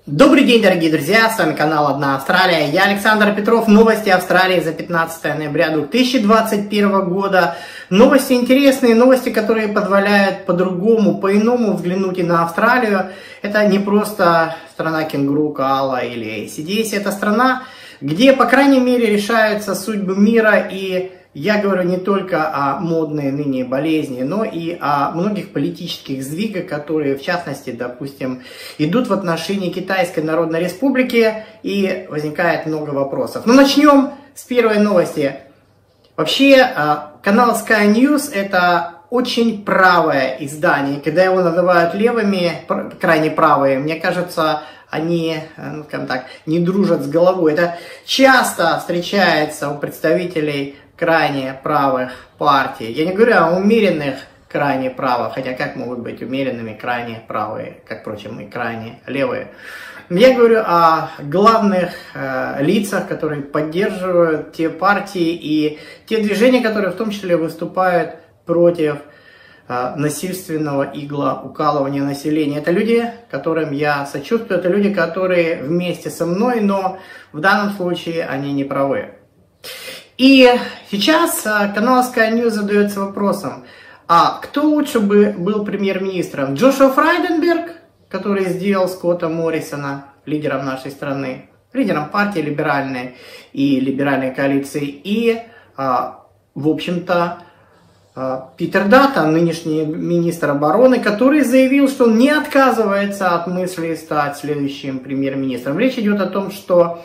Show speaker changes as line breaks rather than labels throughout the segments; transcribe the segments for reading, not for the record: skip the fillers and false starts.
Добрый день, дорогие друзья, с вами канал «Одна Австралия». Я Александр Петров. Новости Австралии за 15 ноября 2021 года. Новости интересные, новости, которые позволяют по-другому, по-иному взглянуть и на Австралию. Это не просто страна кенгуру, коала или AC/DC. Это страна, где, по крайней мере, решаются судьбы мира. И я говорю не только о модной ныне болезни, но и о многих политических сдвигах, которые, в частности, допустим, идут в отношении Китайской Народной Республики, и возникает много вопросов. Но начнем с первой новости. Вообще, канал Sky News – это очень правое издание. Когда его называют левыми, крайне правые, мне кажется, они, скажем так, не дружат с головой. Это часто встречается у представителей крайне правых партий. Я не говорю о умеренных крайне правых, хотя как могут быть умеренными крайне правые, как, впрочем, и крайне левые. Я говорю о главных лицах, которые поддерживают те партии и те движения, которые в том числе выступают против насильственного иглоукалывания населения. Это люди, которым я сочувствую, это люди, которые вместе со мной, но в данном случае они не правы. И сейчас канал Sky News задается вопросом, а кто лучше бы был премьер-министром? Джошуа Фрайденберг, который сделал Скотта Моррисона лидером нашей страны, лидером партии либеральной и либеральной коалиции, и, в общем-то, Питер Даттон, нынешний министр обороны, который заявил, что он не отказывается от мысли стать следующим премьер-министром. Речь идет о том, что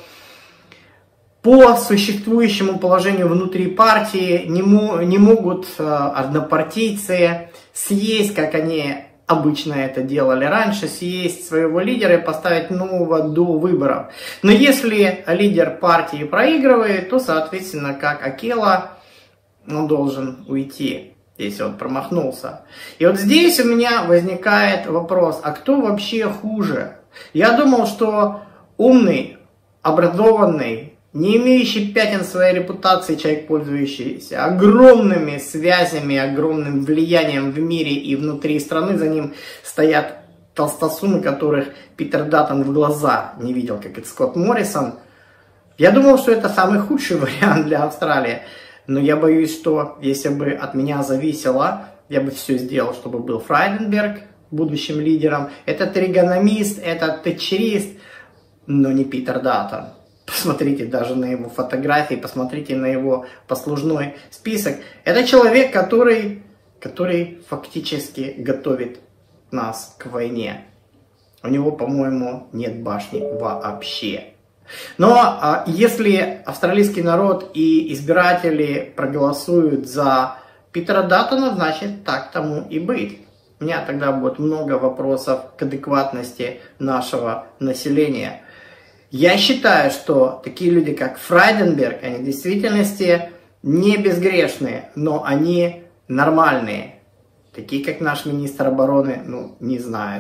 по существующему положению внутри партии не могут однопартийцы съесть, как они обычно это делали раньше, съесть своего лидера и поставить нового до выборов. Но если лидер партии проигрывает, то, соответственно, как Акела, он должен уйти, если он промахнулся. И вот здесь у меня возникает вопрос, а кто вообще хуже? Я думал, что умный, образованный, не имеющий пятен своей репутации человек, пользующийся огромными связями, огромным влиянием в мире и внутри страны, за ним стоят толстосумы, которых Питер Даттон в глаза не видел, как это Скотт Моррисон. Я думал, что это самый худший вариант для Австралии, но я боюсь, что если бы от меня зависело, я бы все сделал, чтобы был Фрайденберг будущим лидером. Это тригономист, это тэтчерист, но не Питер Даттон. Посмотрите даже на его фотографии, посмотрите на его послужной список. Это человек, который фактически готовит нас к войне. У него, по-моему, нет башни вообще. Но если австралийский народ и избиратели проголосуют за Питера Даттона, значит так тому и быть. У меня тогда будет много вопросов к адекватности нашего населения. Я считаю, что такие люди, как Фрайденберг, они в действительности не безгрешные, но они нормальные. Такие, как наш министр обороны, не знаю.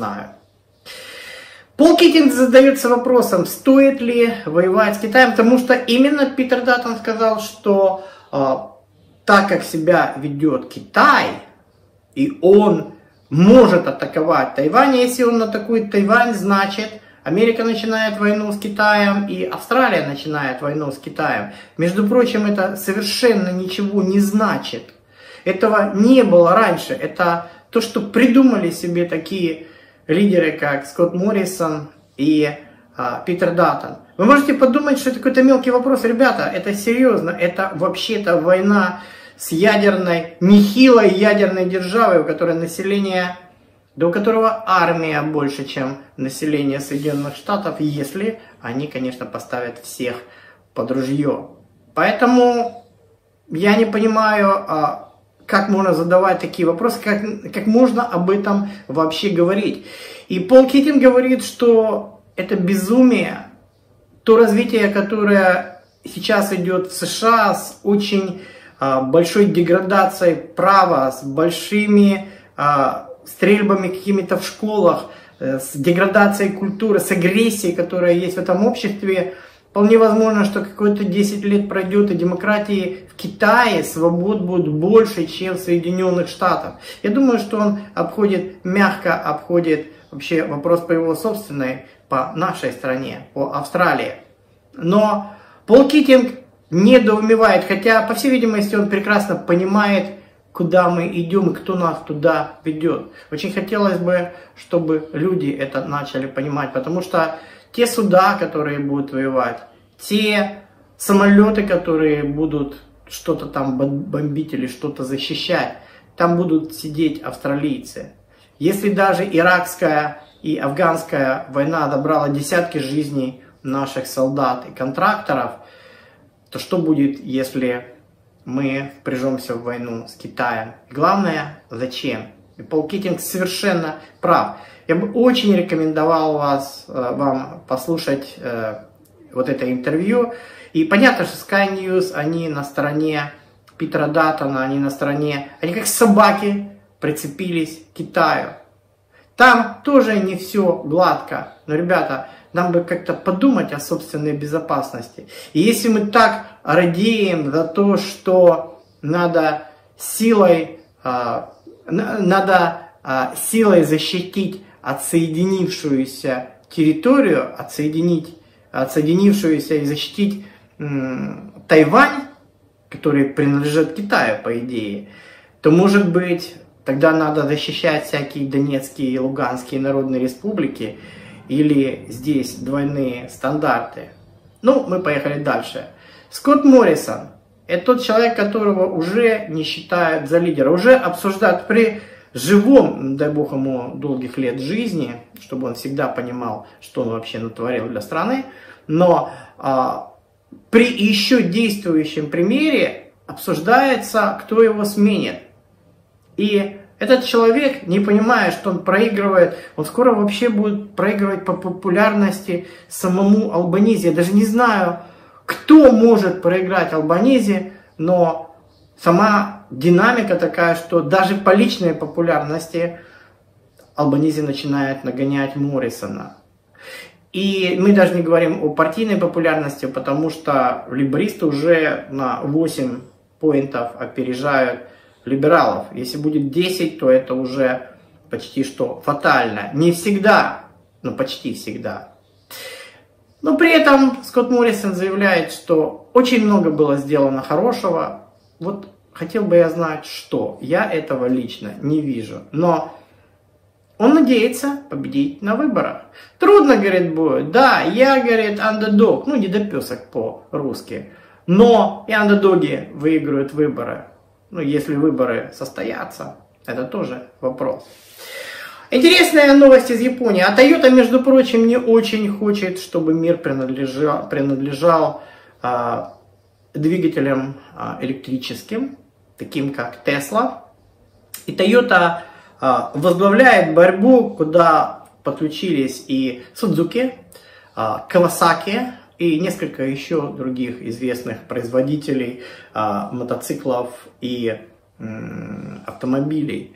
Пол Китинг задается вопросом, стоит ли воевать с Китаем, потому что именно Питер Даттон сказал, что так как себя ведет Китай, и он может атаковать Тайвань, если он атакует Тайвань, значит Америка начинает войну с Китаем, и Австралия начинает войну с Китаем. Между прочим, это совершенно ничего не значит. Этого не было раньше. Это то, что придумали себе такие лидеры, как Скотт Моррисон и Питер Даттон. Вы можете подумать, что это какой-то мелкий вопрос. Ребята, это серьезно. Это вообще-то война с ядерной, нехилой ядерной державой, у которой население... да у которого армия больше, чем население Соединенных Штатов, если они, конечно, поставят всех под ружье. Поэтому я не понимаю, как можно задавать такие вопросы, как можно об этом вообще говорить. И Пол Китинг говорит, что это безумие, то развитие, которое сейчас идет в США с очень большой деградацией права, с большими... стрельбами какими-то в школах, с деградацией культуры, с агрессией, которая есть в этом обществе. Вполне возможно, что какое-то 10 лет пройдет, и демократии в Китае, свобод будет больше, чем в Соединенных Штатах. Я думаю, что он мягко обходит вообще вопрос по его собственной по нашей стране, по Австралии. Но Пол Китинг недоумевает, хотя, по всей видимости, он прекрасно понимает, куда мы идем и кто нас туда ведет. Очень хотелось бы, чтобы люди это начали понимать, потому что те суда, которые будут воевать, те самолеты, которые будут что-то там бомбить или что-то защищать, там будут сидеть австралийцы. Если даже иракская и афганская война забрала десятки жизней наших солдат и контракторов, то что будет, если мы впряжемся в войну с Китаем? И главное, зачем? И Пол Китинг совершенно прав. Я бы очень рекомендовал вам послушать вот это интервью. И понятно, что Sky News, они на стороне Питера Даттона, они как собаки прицепились к Китаю. Там тоже не все гладко. Но, ребята, нам бы как-то подумать о собственной безопасности. И если мы так радеем за то, что надо силой защитить отсоединившуюся территорию, отсоединившуюся и защитить Тайвань, который принадлежит Китаю, по идее, то, может быть, тогда надо защищать всякие Донецкие и Луганские народные республики, или здесь двойные стандарты. Ну, мы поехали дальше. Скотт Моррисон – это тот человек, которого уже не считают за лидера, уже обсуждают при живом, дай бог ему долгих лет жизни, чтобы он всегда понимал, что он вообще натворил для страны, но при еще действующем примере обсуждается, кто его сменит. И этот человек, не понимая, что он проигрывает, он скоро вообще будет проигрывать по популярности самому Албанизи. Я даже не знаю, кто может проиграть Албанизи, но сама динамика такая, что даже по личной популярности Албанизи начинает нагонять Моррисона. И мы даже не говорим о партийной популярности, потому что лейбористы уже на 8 поинтов опережают либералов. Если будет 10, то это уже почти что фатально. Не всегда, но почти всегда. Но при этом Скотт Моррисон заявляет, что очень много было сделано хорошего. Вот хотел бы я знать, что. Я этого лично не вижу. Но он надеется победить на выборах. Трудно, говорит, будет. Да, я, говорит, андердог. Ну, недопесок по-русски. Но и андердоги выиграют выборы. Ну, если выборы состоятся, это тоже вопрос. Интересная новость из Японии. А Toyota, между прочим, не очень хочет, чтобы мир принадлежал двигателям электрическим, таким как Tesla. И Toyota возглавляет борьбу, куда подключились и Suzuki, Kawasaki и несколько еще других известных производителей мотоциклов и автомобилей.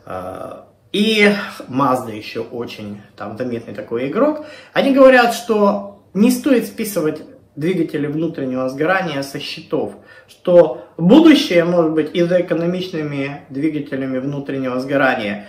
И Mazda еще очень там заметный такой игрок. Они говорят, что не стоит списывать двигатели внутреннего сгорания со счетов, что будущее может быть и за экономичными двигателями внутреннего сгорания.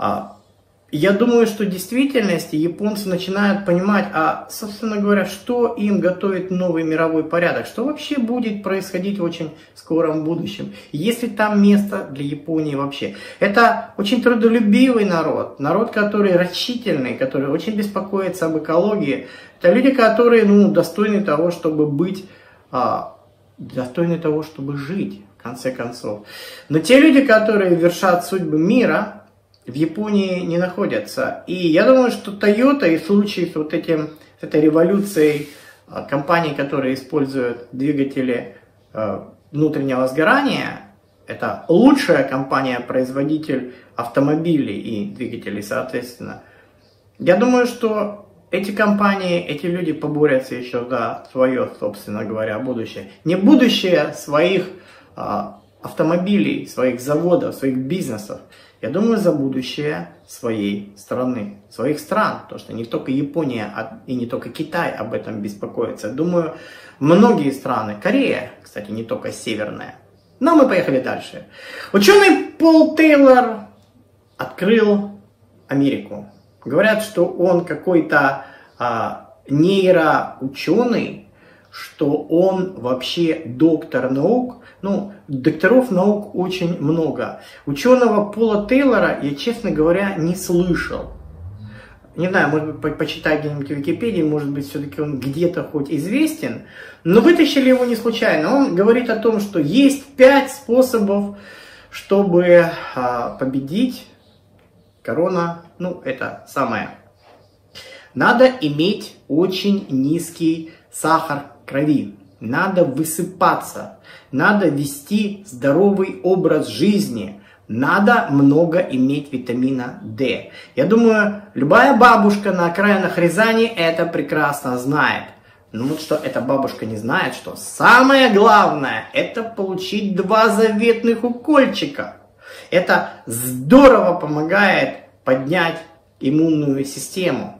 Я думаю, что в действительности японцы начинают понимать, собственно говоря, что им готовит новый мировой порядок, что вообще будет происходить в очень скором будущем, есть ли там место для Японии вообще. Это очень трудолюбивый народ, который рачительный, который очень беспокоится об экологии. Это люди, которые достойны того, чтобы быть, достойны того, чтобы жить, в конце концов. Но те люди, которые вершат судьбы мира, в Японии не находятся. И я думаю, что Toyota и в случае с этой революцией компаний, которые используют двигатели внутреннего сгорания, это лучшая компания-производитель автомобилей и двигателей, соответственно. Я думаю, что эти компании, эти люди поборются еще за свое, собственно говоря, будущее. Не будущее своих автомобилей, своих заводов, своих бизнесов. Я думаю, за будущее своей страны, своих стран. Потому что не только Япония и не только Китай об этом беспокоятся. Думаю, многие страны, Корея, кстати, не только северная. Но мы поехали дальше. Ученый Пол Тейлор открыл Америку. Говорят, что он какой-то нейроученый, что он вообще доктор наук. Ну, докторов наук очень много. Ученого Пола Тейлора я, честно говоря, не слышал. Не знаю, может быть, почитать где-нибудь в Википедии, может быть, все-таки он где-то хоть известен. Но вытащили его не случайно. Он говорит о том, что есть 5 способов, чтобы победить корона. Ну, это самое. Надо иметь очень низкий сахар крови. Надо высыпаться. Надо вести здоровый образ жизни. Надо много иметь витамина D. Я думаю, любая бабушка на окраинах Рязани это прекрасно знает. Ну вот что эта бабушка не знает, что самое главное это получить 2 заветных укольчика. Это здорово помогает поднять иммунную систему.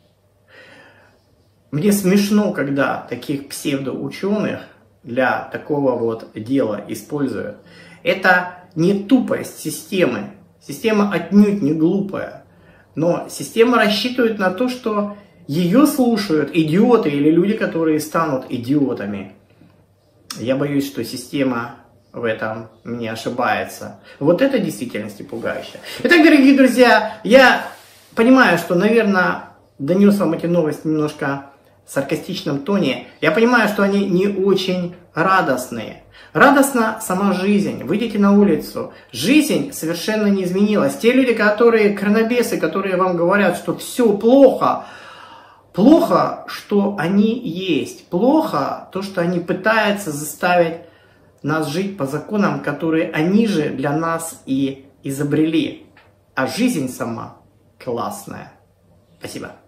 Мне смешно, когда таких псевдоученых для такого вот дела используют. Это не тупость системы. Система отнюдь не глупая. Но система рассчитывает на то, что ее слушают идиоты или люди, которые станут идиотами. Я боюсь, что система в этом не ошибается. Вот это в действительности пугающе. Итак, дорогие друзья, я понимаю, что, наверное, донес вам эти новости немножко в саркастичном тоне. Я понимаю, что они не очень радостные. Радостна сама жизнь. Выйдите на улицу. Жизнь совершенно не изменилась. Те люди, которые коронабесы, которые вам говорят, что все плохо, плохо, что они есть. Плохо то, что они пытаются заставить нас жить по законам, которые они же для нас и изобрели. А жизнь сама классная. Спасибо.